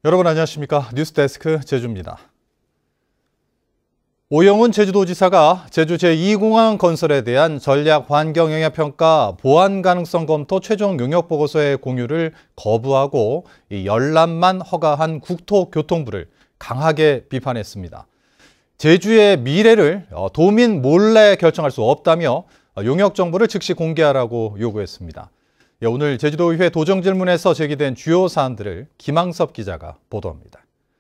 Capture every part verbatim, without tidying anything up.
여러분 안녕하십니까? 뉴스데스크 제주입니다. 오영훈 제주도지사가 제주 제이 공항 건설에 대한 전략 환경 영향 평가 보완 가능성 검토 최종 용역 보고서의 공유를 거부하고 이 열람만 허가한 국토교통부를 강하게 비판했습니다. 제주의 미래를 도민 몰래 결정할 수 없다며 용역 정보를 즉시 공개하라고 요구했습니다. 오늘 제주도의회 도정질문에서 제기된 주요 사안들을 김항섭 기자가 보도합니다.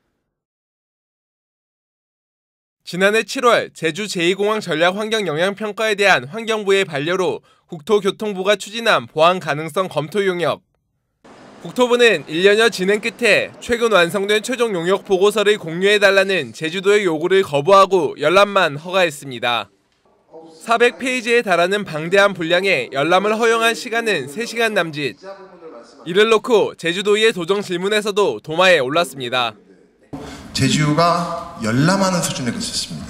지난해 칠월 제주 제이 공항 전략 환경 영향 평가에 대한 환경부의 반려로 국토교통부가 추진한 보완 가능성 검토 용역. 국토부는 일 년여 진행 끝에 최근 완성된 최종 용역 보고서를 공유해달라는 제주도의 요구를 거부하고 열람만 허가했습니다. 사백 페이지에 달하는 방대한 분량에 열람을 허용한 시간은 세 시간 남짓. 이를 놓고 제주도의회 도정 질문에서도 도마에 올랐습니다. 제주가 열람하는 수준에 그쳤습니다.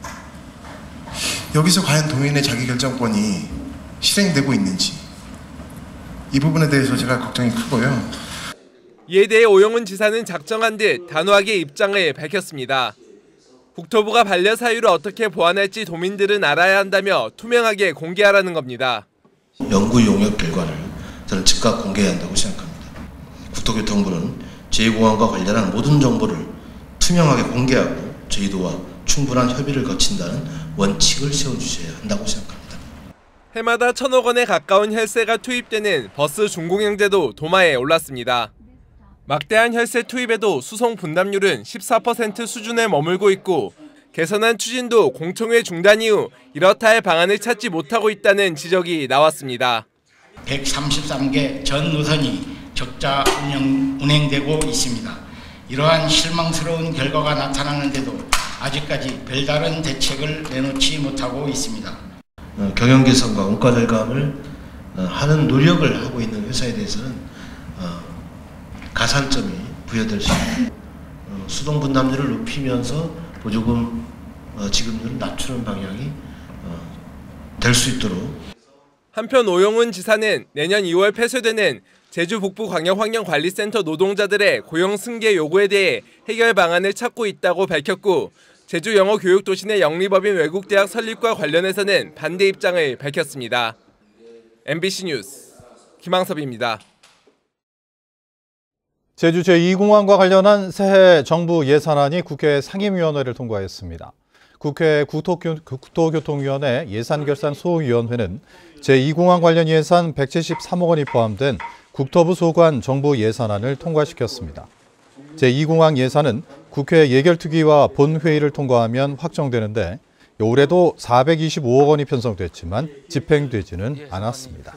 여기서 과연 도민의 자기결정권이 실행되고 있는지 이 부분에 대해서 제가 걱정이 크고요. 이에 대해 오영훈 지사는 작정한 듯 단호하게 입장을 밝혔습니다. 국토부가 반려 사유를 어떻게 보완할지 도민들은 알아야 한다며 투명하게 공개하라는 겁니다. 연구 용역 결과를 저는 즉각 공개해야 한다고 생각합니다. 국토교통부는 제이 공항과 관련한 모든 정보를 투명하게 공개하고 저희도와 충분한 협의를 거친다는 원칙을 세워주셔야 한다고 생각합니다. 해마다 천억 원에 가까운 혈세가 투입되는 버스 준공영제도 도마에 올랐습니다. 막대한 혈세 투입에도 수송 분담률은 십사 퍼센트 수준에 머물고 있고 개선안 추진도 공청회 중단 이후 이렇다 할 방안을 찾지 못하고 있다는 지적이 나왔습니다. 백삼십삼 개 전 노선이 적자 운영, 운행되고 있습니다. 이러한 실망스러운 결과가 나타나는데도 아직까지 별다른 대책을 내놓지 못하고 있습니다. 경영 개선과 원가 절감을 하는 노력을 하고 있는 회사에 대해서는 가산점이 부여될 수 있는 수동 분담률을 높이면서 보조금 지급률을 낮추는 방향이 될 수 있도록. 한편 오영훈 지사는 내년 이월 폐쇄되는 제주 북부광역환경관리센터 노동자들의 고용 승계 요구에 대해 해결 방안을 찾고 있다고 밝혔고 제주 영어교육도시 내 영리법인 외국대학 설립과 관련해서는 반대 입장을 밝혔습니다. 엠비씨 뉴스 김항섭입니다. 제주 제이 공항과 관련한 새해 정부 예산안이 국회 상임위원회를 통과했습니다. 국회 국토교통위원회 예산결산 소위원회는 제이 공항 관련 예산 백칠십삼억 원이 포함된 국토부 소관 정부 예산안을 통과시켰습니다. 제이 공항 예산은 국회 예결특위와 본회의를 통과하면 확정되는데 올해도 사백이십오억 원이 편성됐지만 집행되지는 않았습니다.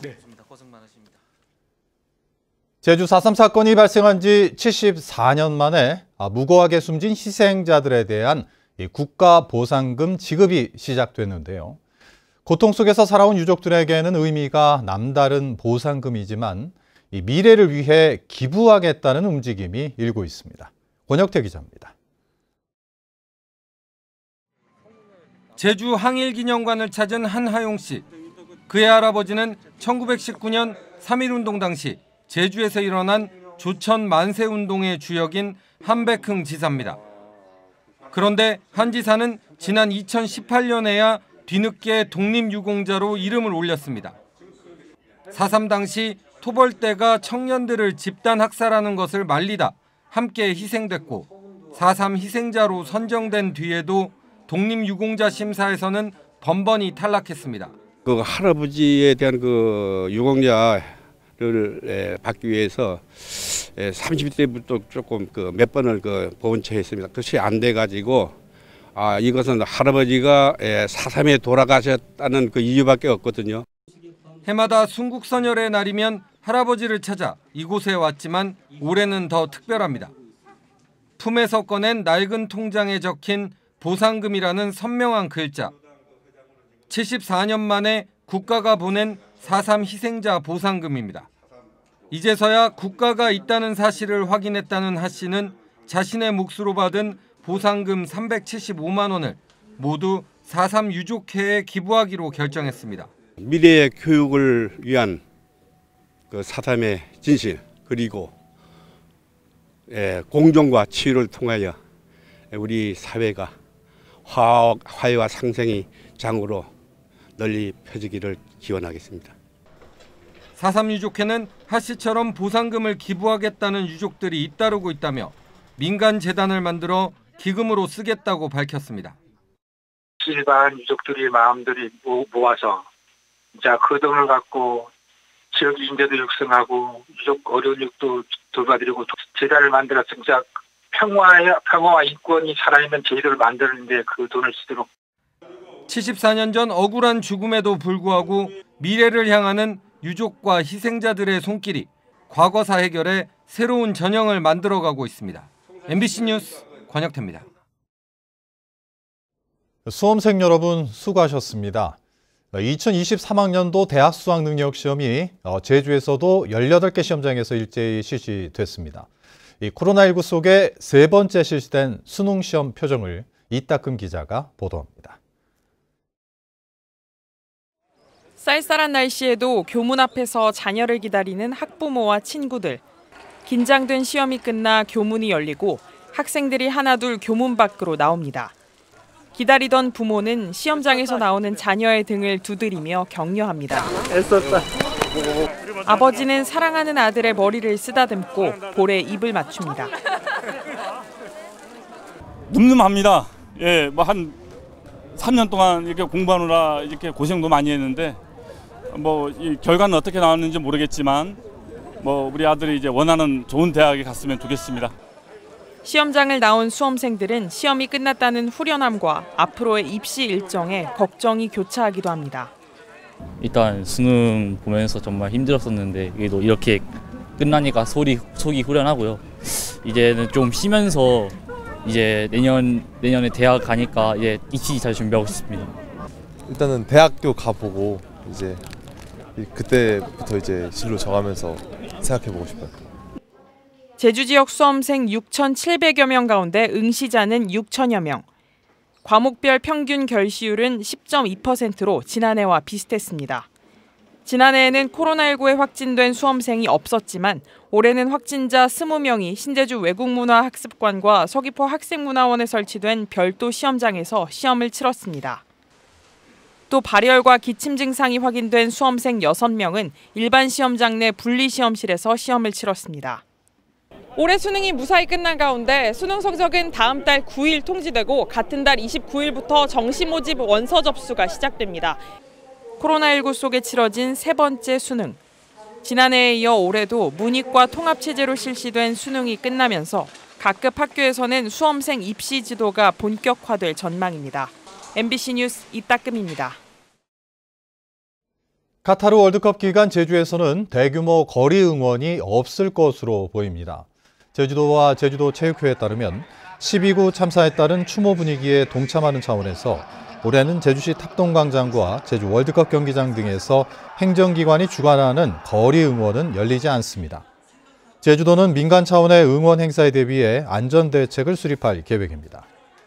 제주 사 삼 사건이 발생한 지 칠십사 년 만에 무고하게 숨진 희생자들에 대한 국가보상금 지급이 시작됐는데요. 고통 속에서 살아온 유족들에게는 의미가 남다른 보상금이지만 이 미래를 위해 기부하겠다는 움직임이 일고 있습니다. 권혁태 기자입니다. 제주 항일기념관을 찾은 한하용 씨. 그의 할아버지는 천구백십구 년 삼일운동 당시 제주에서 일어난 조천 만세운동의 주역인 한백흥 지사입니다. 그런데 한 지사는 지난 이천십팔 년에야 뒤늦게 독립유공자로 이름을 올렸습니다. 사 삼 당시 토벌대가 청년들을 집단 학살하는 것을 말리다 함께 희생됐고 사 삼 희생자로 선정된 뒤에도 독립유공자 심사에서는 번번이 탈락했습니다. 그 할아버지에 대한 그 유공자를 받기 위해서 삼십 대부터 조금 그 몇 번을 그 보훈처했습니다. 그것이 안 돼가지고 아 이것은 할아버지가 사 삼에 돌아가셨다는 그 이유밖에 없거든요. 해마다 순국선열의 날이면 할아버지를 찾아 이곳에 왔지만 올해는 더 특별합니다. 품에서 꺼낸 낡은 통장에 적힌 보상금이라는 선명한 글자. 칠십사 년 만에 국가가 보낸 사 삼 희생자 보상금입니다. 이제서야 국가가 있다는 사실을 확인했다는 하 씨는 자신의 몫으로 받은 보상금 삼백칠십오만 원을 모두 사 삼 유족회에 기부하기로 결정했습니다. 미래의 교육을 위한 그 사 삼의 진실 그리고 공정과 치유를 통하여 우리 사회가 화학, 화해와 상생의 장으로 널리 펴지기를 기원하겠습니다. 사삼 유족회는 하 씨처럼 보상금을 기부하겠다는 유족들이 잇따르고 있다며 민간 재단을 만들어 기금으로 쓰겠다고 밝혔습니다. 일반 유족들이 마음들이 모아서 자, 그 돈을 갖고 지역 유진제도 육성하고 유족 어려운 유족도 돌봐드리고 재단을 만들어서 진짜 평화의, 평화와 인권이 살아있는 제도를 만드는데 그 돈을 쓰도록. 칠십사 년 전 억울한 죽음에도 불구하고 미래를 향하는 유족과 희생자들의 손길이 과거사 해결에 새로운 전형을 만들어가고 있습니다. 엠비씨 뉴스 권혁태입니다. 수험생 여러분 수고하셨습니다. 이천이십삼 학년도 대학 수학 능력 시험이 제주에서도 열여덟 개 시험장에서 일제히 실시됐습니다. 이 코로나십구 속에 세 번째 실시된 수능 시험 표정을 이따금 기자가 보도합니다. 쌀쌀한 날씨에도 교문 앞에서 자녀를 기다리는 학부모와 친구들. 긴장된 시험이 끝나 교문이 열리고 학생들이 하나둘 교문 밖으로 나옵니다. 기다리던 부모는 시험장에서 나오는 자녀의 등을 두드리며 격려합니다. 애썼다. 아버지는 사랑하는 아들의 머리를 쓰다듬고 볼에 입을 맞춥니다. 늠름합니다. 예, 뭐 한 삼 년 동안 이렇게 공부하느라 이렇게 고생도 많이 했는데 뭐 이 결과는 어떻게 나왔는지 모르겠지만 뭐 우리 아들이 이제 원하는 좋은 대학에 갔으면 좋겠습니다. 시험장을 나온 수험생들은 시험이 끝났다는 후련함과 앞으로의 입시 일정에 걱정이 교차하기도 합니다. 일단 수능 보면서 정말 힘들었었는데 그래도 이렇게 끝나니까 소리, 속이 후련하고요. 이제는 좀 쉬면서 이제 내년, 내년에 대학 가니까 이제 입시 잘 준비하고 싶습니다. 일단은 대학교 가보고 이제 그때부터 이제 진로 정하면서 생각해보고 싶어요. 제주 지역 수험생 육천칠백여 명 가운데 응시자는 육천여 명. 과목별 평균 결시율은 십 점 이 퍼센트로 지난해와 비슷했습니다. 지난해에는 코로나십구에 확진된 수험생이 없었지만 올해는 확진자 이십 명이 신제주 외국문화학습관과 서귀포 학생문화원에 설치된 별도 시험장에서 시험을 치렀습니다. 또 발열과 기침 증상이 확인된 수험생 여섯 명은 일반 시험장 내 분리시험실에서 시험을 치렀습니다. 올해 수능이 무사히 끝난 가운데 수능 성적은 다음 달 구 일 통지되고 같은 달 이십구 일부터 정시 모집 원서 접수가 시작됩니다. 코로나십구 속에 치러진 세 번째 수능. 지난해에 이어 올해도 문이과 통합체제로 실시된 수능이 끝나면서 각급 학교에서는 수험생 입시 지도가 본격화될 전망입니다. 엠비씨 뉴스 이따금입니다. 카타르 월드컵 기간 제주에서는 대규모 거리 응원이 없을 것으로 보입니다. 제주도와 제주도 체육회에 따르면 십이 구 참사에 따른 추모 분위기에 동참하는 차원에서 올해는 제주시 탑동광장과 제주 월드컵 경기장 등에서 행정기관이 주관하는 거리 응원은 열리지 않습니다. 제주도는 민간 차원의 응원 행사에 대비해 안전대책을 수립할 계획입니다.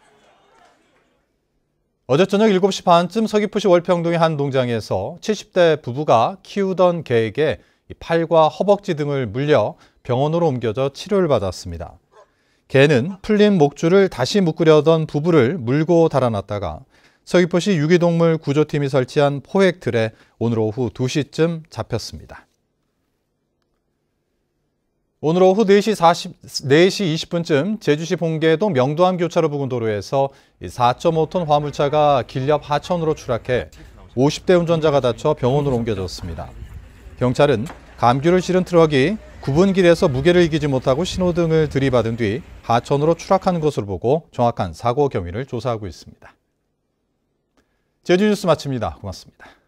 어제 저녁 일곱 시 반쯤 서귀포시 월평동의 한 농장에서 칠십 대 부부가 키우던 개에게 팔과 허벅지 등을 물려 병원으로 옮겨져 치료를 받았습니다. 개는 풀린 목줄을 다시 묶으려던 부부를 물고 달아났다가 서귀포시 유기동물 구조팀이 설치한 포획틀에 오늘 오후 두 시쯤 잡혔습니다. 오늘 오후 네 시 이십 분쯤 제주시 봉계동 명도암 교차로 부근 도로에서 사 점 오 톤 화물차가 길옆 하천으로 추락해 오십 대 운전자가 다쳐 병원으로 옮겨졌습니다. 경찰은 감귤을 실은 트럭이 굽은 길에서 무게를 이기지 못하고 신호등을 들이받은 뒤 하천으로 추락한 것으로 보고 정확한 사고 경위를 조사하고 있습니다. 제주 뉴스 마칩니다. 고맙습니다.